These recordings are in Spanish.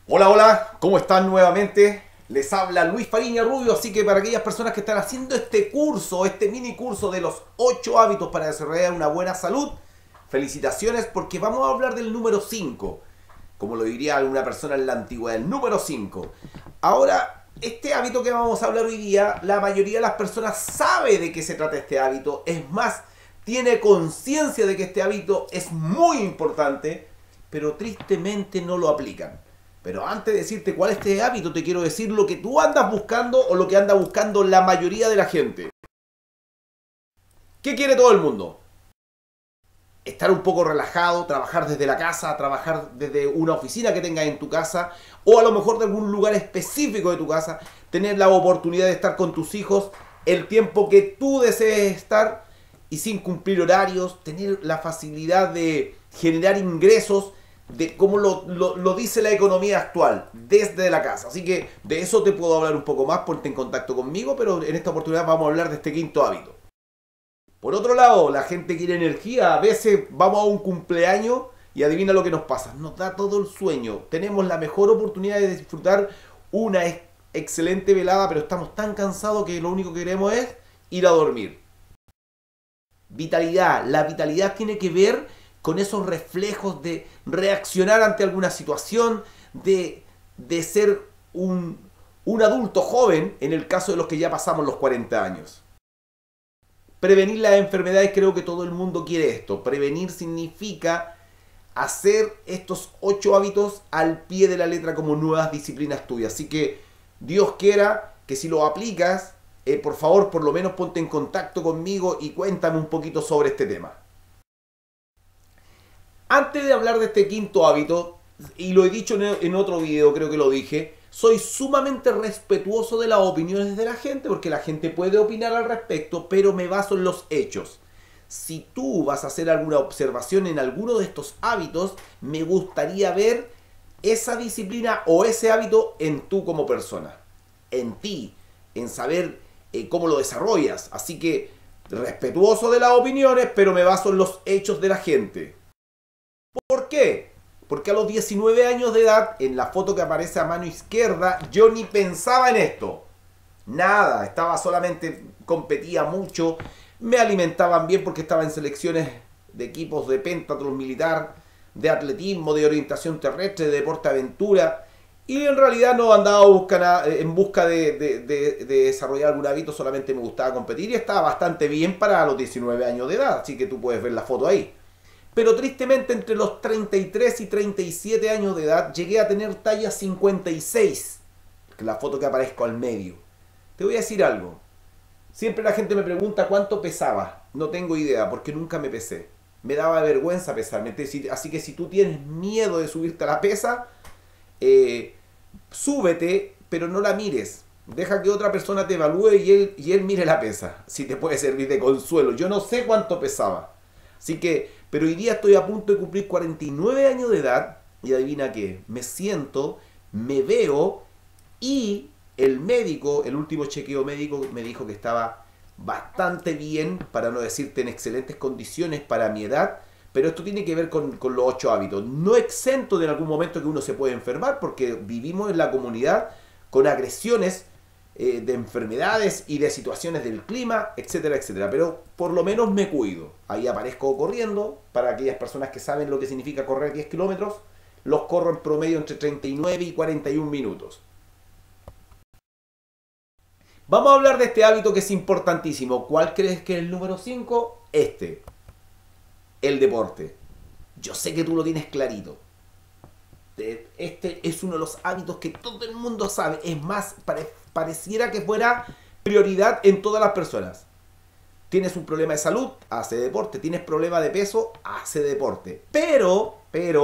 Hola, hola, ¿cómo están nuevamente? Les habla Luis Fariña Rubio, así que para aquellas personas que están haciendo este curso, este mini curso de los 8 hábitos para desarrollar una buena salud, felicitaciones porque vamos a hablar del número 5, como lo diría alguna persona en la antigüedad, el número 5. Ahora, este hábito que vamos a hablar hoy día, la mayoría de las personas sabe de qué se trata este hábito, es más, tiene conciencia de que este hábito es muy importante, pero tristemente no lo aplican. Pero antes de decirte cuál es este hábito, te quiero decir lo que tú andas buscando o lo que anda buscando la mayoría de la gente. ¿Qué quiere todo el mundo? Estar un poco relajado, trabajar desde la casa, trabajar desde una oficina que tengas en tu casa o a lo mejor de algún lugar específico de tu casa, tener la oportunidad de estar con tus hijos el tiempo que tú desees estar y sin cumplir horarios, tener la facilidad de generar ingresos de cómo lo dice la economía actual, desde la casa. Así que de eso te puedo hablar un poco más, ponte en contacto conmigo, pero en esta oportunidad vamos a hablar de este quinto hábito. Por otro lado, la gente quiere energía. A veces vamos a un cumpleaños y adivina lo que nos pasa. Nos da todo el sueño. Tenemos la mejor oportunidad de disfrutar una excelente velada, pero estamos tan cansados que lo único que queremos es ir a dormir. Vitalidad. La vitalidad tiene que ver con esos reflejos de reaccionar ante alguna situación, de ser un adulto joven en el caso de los que ya pasamos los 40 años. Prevenir las enfermedades, creo que todo el mundo quiere esto. Prevenir significa hacer estos 8 hábitos al pie de la letra como nuevas disciplinas tuyas. Así que Dios quiera que si lo aplicas, por favor, por lo menos ponte en contacto conmigo y cuéntame un poquito sobre este tema. Antes de hablar de este quinto hábito, y lo he dicho en otro video, creo que lo dije, soy sumamente respetuoso de las opiniones de la gente, porque la gente puede opinar al respecto, pero me baso en los hechos. Si tú vas a hacer alguna observación en alguno de estos hábitos, me gustaría ver esa disciplina o ese hábito en tú como persona, en ti, en saber cómo lo desarrollas. Así que respetuoso de las opiniones, pero me baso en los hechos de la gente. ¿Por qué? Porque a los 19 años de edad, en la foto que aparece a mano izquierda, yo ni pensaba en esto. Nada, estaba solamente, competía mucho, me alimentaban bien porque estaba en selecciones de equipos de pentatlón militar, de atletismo, de orientación terrestre, de deporte aventura. Y en realidad no andaba en busca de desarrollar algún hábito, solamente me gustaba competir y estaba bastante bien para los 19 años de edad, así que tú puedes ver la foto ahí. Pero tristemente entre los 33 y 37 años de edad llegué a tener talla 56, que es la foto que aparezco al medio. Te voy a decir algo. Siempre la gente me pregunta cuánto pesaba. No tengo idea porque nunca me pesé. Me daba vergüenza pesarme. Así que si tú tienes miedo de subirte a la pesa, súbete, pero no la mires. Deja que otra persona te evalúe y él mire la pesa. Si te puede servir de consuelo. Yo no sé cuánto pesaba. Así que, pero hoy día estoy a punto de cumplir 49 años de edad y adivina qué, me siento, me veo y el médico, el último chequeo médico me dijo que estaba bastante bien, para no decirte en excelentes condiciones para mi edad, pero esto tiene que ver con los 8 hábitos. No exento de en algún momento que uno se puede enfermar porque vivimos en la comunidad con agresiones de enfermedades y de situaciones del clima, etcétera, etcétera. Pero por lo menos me cuido. Ahí aparezco corriendo. Para aquellas personas que saben lo que significa correr 10 kilómetros, los corro en promedio entre 39 y 41 minutos. Vamos a hablar de este hábito que es importantísimo. ¿Cuál crees que es el número 5? El deporte. Yo sé que tú lo tienes clarito. Este es uno de los hábitos que todo el mundo sabe. Es más, pareciera que fuera prioridad en todas las personas. Tienes un problema de salud, hace deporte. Tienes problema de peso, hace deporte. Pero,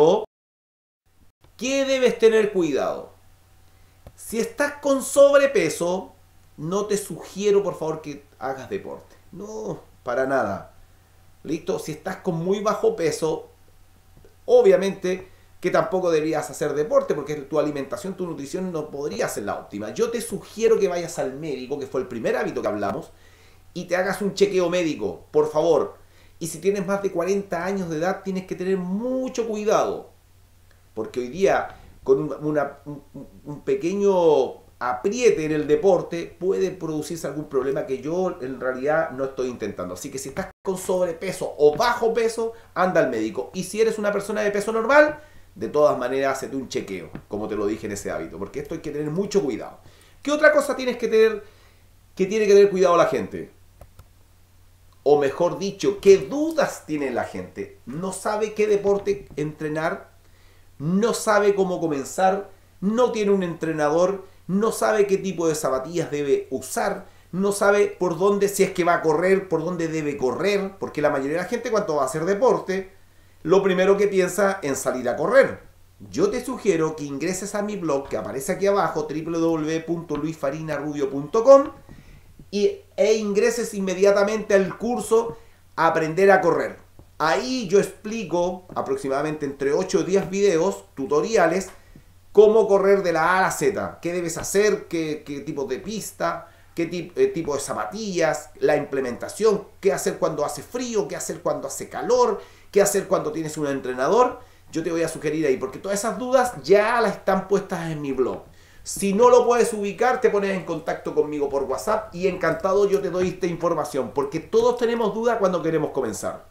¿qué debes tener cuidado? Si estás con sobrepeso, no te sugiero por favor que hagas deporte. No, para nada. ¿Listo? Si estás con muy bajo peso, obviamente que tampoco deberías hacer deporte porque tu alimentación, tu nutrición no podría ser la óptima. Yo te sugiero que vayas al médico, que fue el primer hábito que hablamos, y te hagas un chequeo médico, por favor. Y si tienes más de 40 años de edad, tienes que tener mucho cuidado. Porque hoy día con un pequeño apriete en el deporte, puede producirse algún problema que yo en realidad no estoy intentando. Así que si estás con sobrepeso o bajo peso, anda al médico. Y si eres una persona de peso normal, de todas maneras, hazte un chequeo, como te lo dije en ese hábito, porque esto hay que tener mucho cuidado. ¿Qué otra cosa tienes que tener, que tiene que tener cuidado la gente? O mejor dicho, ¿qué dudas tiene la gente? No sabe qué deporte entrenar, no sabe cómo comenzar, no tiene un entrenador, no sabe qué tipo de zapatillas debe usar, no sabe por dónde, si es que va a correr, por dónde debe correr, porque la mayoría de la gente cuando va a hacer deporte, lo primero que piensa en salir a correr. Yo te sugiero que ingreses a mi blog que aparece aquí abajo, www.luisfarinarubio.com, e ingreses inmediatamente al curso Aprender a Correr. Ahí yo explico aproximadamente entre 8 o 10 videos, tutoriales, cómo correr de la A a la Z, qué debes hacer, qué tipo de pista, qué tipo de zapatillas, la implementación, qué hacer cuando hace frío, qué hacer cuando hace calor, qué hacer cuando tienes un entrenador. Yo te voy a sugerir ahí, porque todas esas dudas ya las están puestas en mi blog. Si no lo puedes ubicar, te pones en contacto conmigo por WhatsApp y encantado yo te doy esta información, porque todos tenemos dudas cuando queremos comenzar.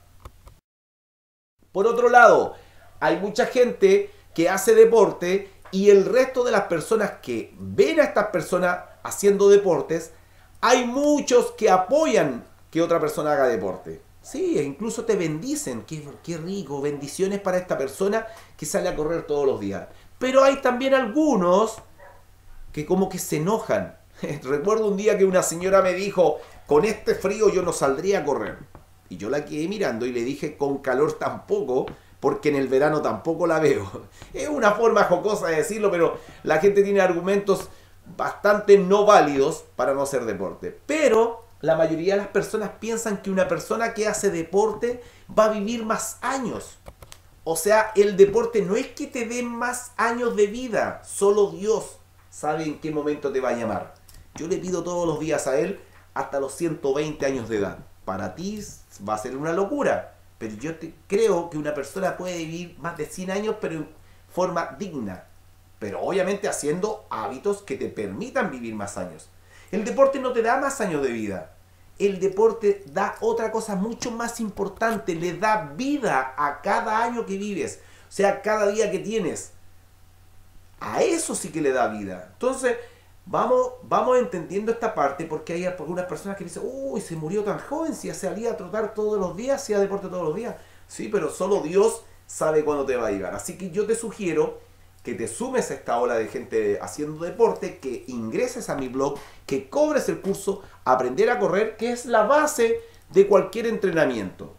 Por otro lado, hay mucha gente que hace deporte y el resto de las personas que ven a estas personas haciendo deportes, hay muchos que apoyan que otra persona haga deporte. Sí, e incluso te bendicen. Qué rico, bendiciones para esta persona que sale a correr todos los días. Pero hay también algunos que como que se enojan. Recuerdo un día que una señora me dijo, con este frío yo no saldría a correr. Y yo la quedé mirando y le dije, con calor tampoco, porque en el verano tampoco la veo. Es una forma jocosa de decirlo, pero la gente tiene argumentos bastante no válidos para no hacer deporte. Pero la mayoría de las personas piensan que una persona que hace deporte va a vivir más años. O sea, el deporte no es que te dé más años de vida, solo Dios sabe en qué momento te va a llamar. Yo le pido todos los días a Él hasta los 120 años de edad. Para ti va a ser una locura, pero yo creo que una persona puede vivir más de 100 años, pero en forma digna. Pero obviamente haciendo hábitos que te permitan vivir más años. El deporte no te da más años de vida. El deporte da otra cosa mucho más importante. Le da vida a cada año que vives. O sea, cada día que tienes. A eso sí que le da vida. Entonces, vamos entendiendo esta parte, porque hay algunas personas que dicen, uy, se murió tan joven, si salía a trotar todos los días, hacía deporte todos los días. Sí, pero solo Dios sabe cuándo te va a llegar. Así que yo te sugiero que te sumes a esta ola de gente haciendo deporte, que ingreses a mi blog, que cobres el curso Aprender a Correr, que es la base de cualquier entrenamiento.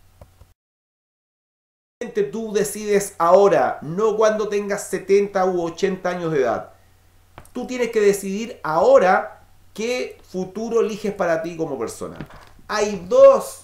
Tú decides ahora, no cuando tengas 70 u 80 años de edad. Tú tienes que decidir ahora qué futuro eliges para ti como persona. Hay dos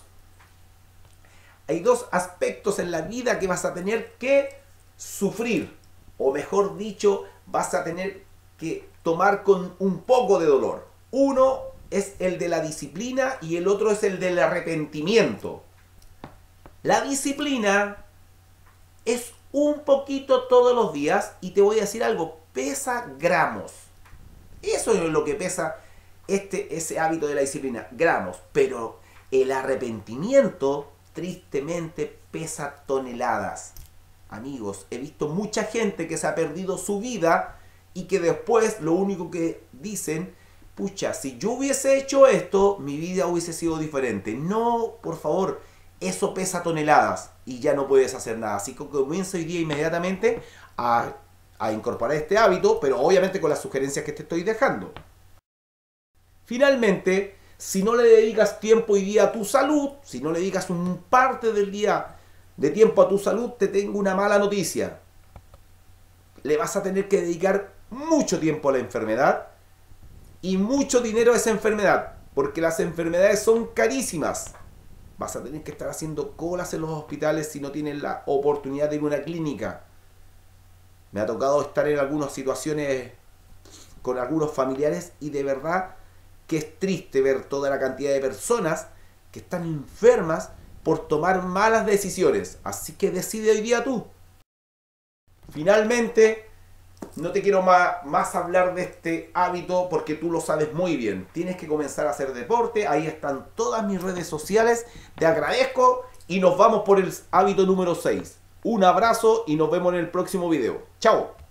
aspectos en la vida que vas a tener que sufrir. O mejor dicho, vas a tener que tomar con un poco de dolor. Uno es el de la disciplina y el otro es el del arrepentimiento. La disciplina es un poquito todos los días y te voy a decir algo, pesa gramos. Eso es lo que pesa ese hábito de la disciplina, gramos. Pero el arrepentimiento, tristemente, pesa toneladas. Amigos, he visto mucha gente que se ha perdido su vida y que después lo único que dicen, pucha, si yo hubiese hecho esto, mi vida hubiese sido diferente. No, por favor, eso pesa toneladas y ya no puedes hacer nada. Así que comienza hoy día inmediatamente a incorporar este hábito, pero obviamente con las sugerencias que te estoy dejando. Finalmente, si no le dedicas tiempo hoy día a tu salud, si no le dedicas un parte del día de tiempo a tu salud, te tengo una mala noticia. Le vas a tener que dedicar mucho tiempo a la enfermedad y mucho dinero a esa enfermedad, porque las enfermedades son carísimas. Vas a tener que estar haciendo colas en los hospitales si no tienes la oportunidad de ir a una clínica. Me ha tocado estar en algunas situaciones con algunos familiares y de verdad que es triste ver toda la cantidad de personas que están enfermas por tomar malas decisiones. Así que decide hoy día tú. Finalmente, no te quiero más hablar de este hábito porque tú lo sabes muy bien. Tienes que comenzar a hacer deporte. Ahí están todas mis redes sociales. Te agradezco y nos vamos por el hábito número 6. Un abrazo y nos vemos en el próximo video. Chao.